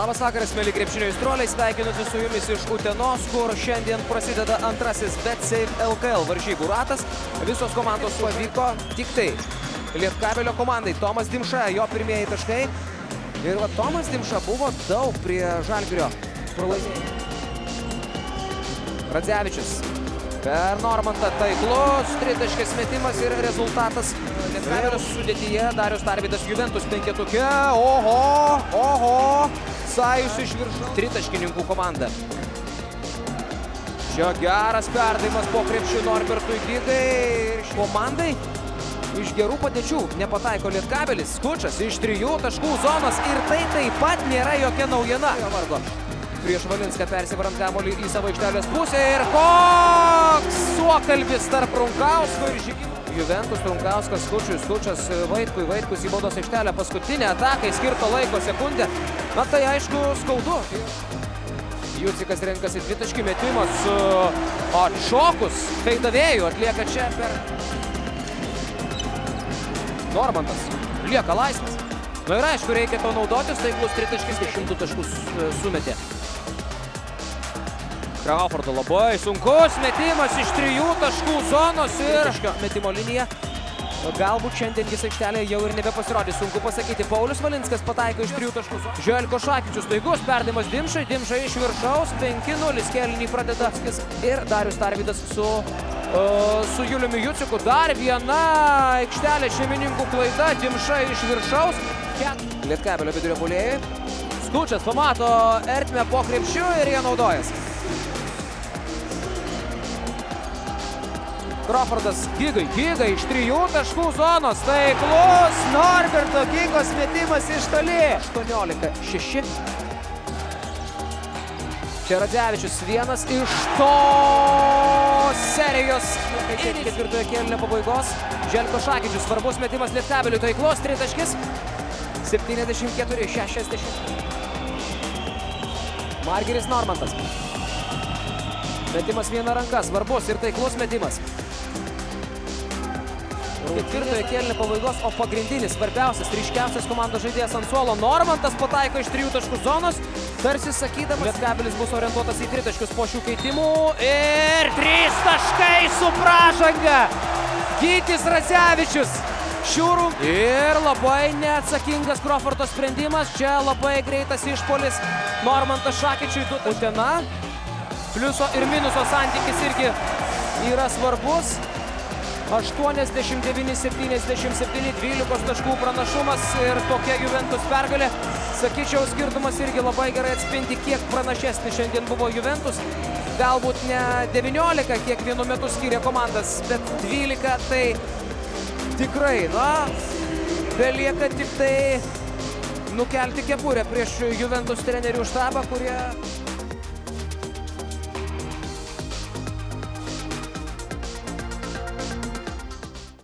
Labas vakaras, mėly krepšinio aistruoliai, sveikinuosi su jumis iš Utenos, kur šiandien prasideda antrasis BetSafe LKL varžybų ratas. Visos komandos pavyko tik tai Lietkabelio komandai. Tomas Dimša, jo pirmieji taškai. Ir va, Tomas Dimša buvo daug prie Žalgirio pralaimėjimų. Radzevičius per Normantą taiklus, tritaškis metimas ir rezultatas Lietkabelio sudėtyje. Darius Tarvydas Juventus penketuke. Oho! Sajus iš viršų. Tritaškininkų komanda. Čia geras perdavimas po krepšiu Norbertui Gigai. Komandai iš gerų padėčių nepataiko Lietkabelis. Skučas iš 3 taškų zonos ir tai taip pat nėra jokia naujiena. Prieš Valinską persivarant kamuolį į savo aikštelės pusę ir koks suokalbis tarp Runkausko ir Žygimų. Juventus, Runkauskas, Skučas, Vaitkus į baudos aikštelę. Paskutinė atakai skirto laiko sekundę. Na tai aišku skaudu. Jucikas renkasi dvitaškį metimą su atšokus. Feidavėjų atlieka čia per Normantas. Lieka laisvas. Na ir aišku, reikia to naudotis. Taiklus tritaškis 100 taškus sumetė. Crawfordo labai sunkus metimas iš 3 taškų zonos ir metimo linija. Galbūt šiandien jis aikštelėje jau ir nebepasirodys. Sunku pasakyti. Paulius Valinskas pataiko iš 3 taškų zonos. Želko Šakyčius taigus perdavimas Dimšai. Dimša iš viršaus. 5-0 kėlinį pradeda ir Darius Tarvydas su Juliumi Juciku. Dar viena aikštelė šeimininkų klaida. Dimša iš viršaus. Lietkabelio vidurio puolėjai. Skučas pamato ertmę po krepšiu ir jie naudojasi. Crawfordas Gigai iš 3 taškų zonos. Taiklus Norberto Gigos metimas iš toli. 18-6. Čia Radzevičius vienas iš to serijos ketvirtojo kėlinio pabaigos. Želko Šakyčius svarbus metimas Lietkabeliui. Taiklus tritaškis. 74-60. Margiris Normantas. Metimas viena ranka. Svarbus ir taiklus metimas. Ketvirtojo kėlinio pabaigos, o pagrindinis, svarbiausias, ryškiausias komandos žaidėjas ant suolo. Normantas pataiko iš 3 taškų zonos, tarsi sakydamas, Lietkabelis bus orientuotas į tritaškius po šių keitimų. Ir 3 taškai su pražanga. Gytis Radzevičius. Ir labai neatsakingas Crawfordo sprendimas. Čia labai greitas išpuolis Normantas Šakyčiui. Utena. Pliuso ir minuso santykis irgi yra svarbus. 89-77, 12 taškų pranašumas ir tokia Juventus pergalė. Sakyčiau, skirtumas irgi labai gerai atspindi, kiek pranašesnis šiandien buvo Juventus. Galbūt ne 19, kiek vienu metu skyrė komandas, bet 12 tai tikrai, belieka tik tai nukelti kepurę prieš Juventus trenerių štabą, kurie